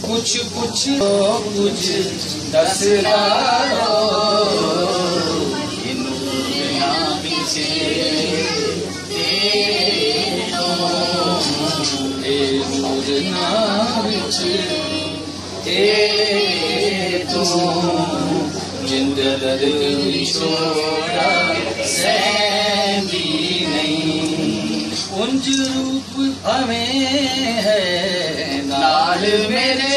कुछ कुछ कुछ दस लालो जिंदर छोड़ा सहती नहीं उंज रूप हमें है नाल मेरे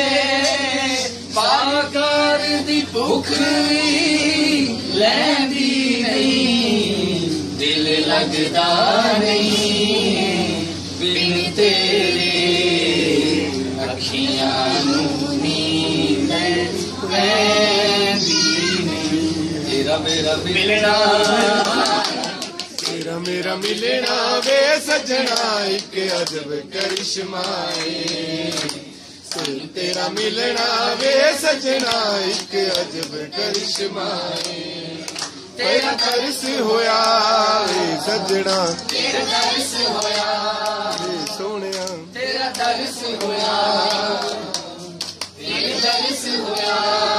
पाकर दी भुख लैंदी नहीं दिल लगदा नहीं बिन तेरे अखियां नींद तेरा मेरा मिलना तेरा मेरा मिलना वे सजना एक अजब करिश्माए तेरा मिलना वे सजना एक अजब करिश्माए तेरा तरस होया वे सजना तेरा तरस होया वे सोहणिया तेरा तरस होया तेरा तरस होया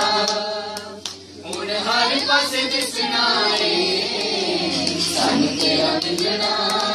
हुण हर पासे दिसना है सानू तेरा मिलना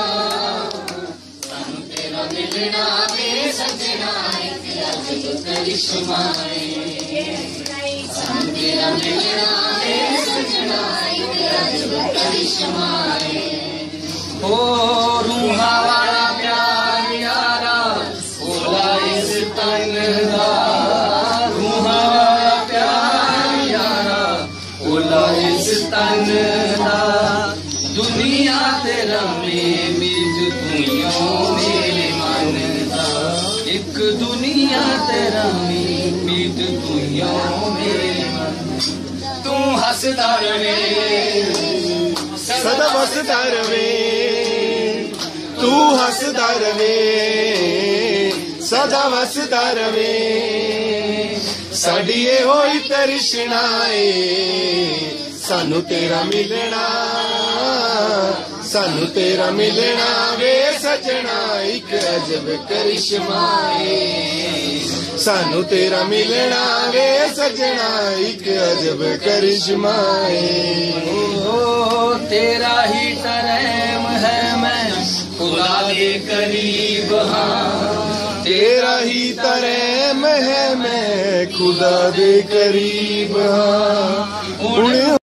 वे सजना एक अजब करिश्मा है सानू तेरा मिलना वे सजना एक अजब करिश्मा है ओ रूहा वाला प्यार यारा ओला इस तन दा रूहा वाला प्यार यारा ओला इस तन दा दुनिया तेरा में बीज तुइयों मेरे मन दा एक दुनिया तेरा में बीज तुइयों मेरे मन तू हसदा रवे सदा वसदा रवे तू हसदा रवे सदा वसदा रवे साडी ए होई तरिशना ए सानू तेरा मिलना वे सजना एक अजब करिश्मा ए सानू तेरा मिलना वे सजना एक अजब करिश्मा ए तेरा ही तरहम है मैं खुदा के करीब हाँ तेरा ही तरहम है मैं खुदा दे करीब हाँ।